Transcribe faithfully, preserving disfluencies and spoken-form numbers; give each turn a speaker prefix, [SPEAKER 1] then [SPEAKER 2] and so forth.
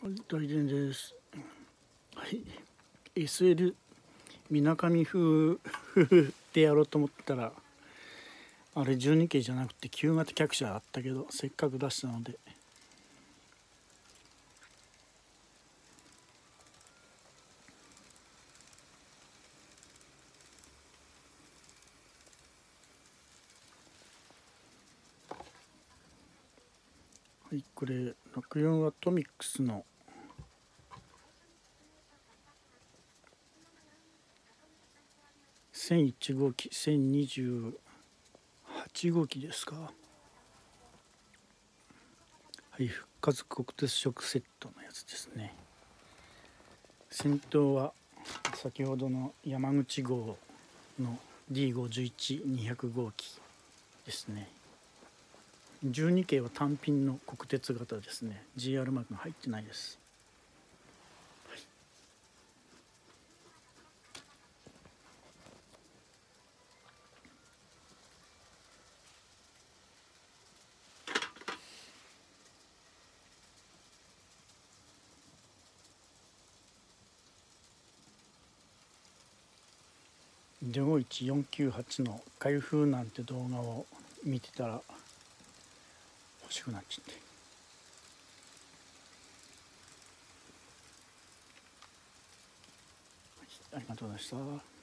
[SPEAKER 1] はい、大伝です。はい、エスエル みなかみ風でやろうと思ったら、あれじゅうに系じゃなくてきゅう型客車あったけど、せっかく出したので。はい、これろくじゅうよんアトミックスのせんいち号機、せんにじゅうはち号機ですか。はい、復活国鉄色セットのやつですね。先頭は先ほどの山口号の ディーごじゅういちにひゃく 号機ですね。じゅうに系は単品の国鉄型ですね。 ジーアール マークが入ってないです。はい、ゼロいちよんきゅうはちの開封なんて動画を見てたら欲しくなっちゃって、ありがとうございました。